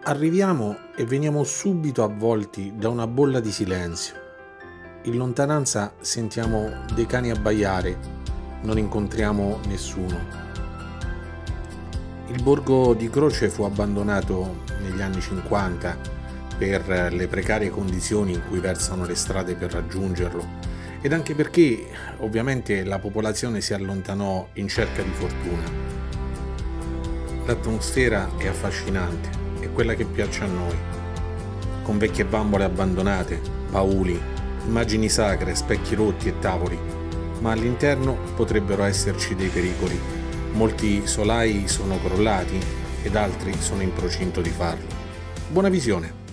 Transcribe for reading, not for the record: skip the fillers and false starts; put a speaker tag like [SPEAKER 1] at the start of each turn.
[SPEAKER 1] Arriviamo e veniamo subito avvolti da una bolla di silenzio. In lontananza sentiamo dei cani abbaiare, non incontriamo nessuno. Il borgo di Croce fu abbandonato negli anni 50 per le precarie condizioni in cui versano le strade per raggiungerlo ed anche perché ovviamente la popolazione si allontanò in cerca di fortuna. L'atmosfera è affascinante, è quella che piace a noi, con vecchie bambole abbandonate, bauli, immagini sacre, specchi rotti e tavoli, ma all'interno potrebbero esserci dei pericoli. Molti solai sono crollati ed altri sono in procinto di farlo. Buona visione!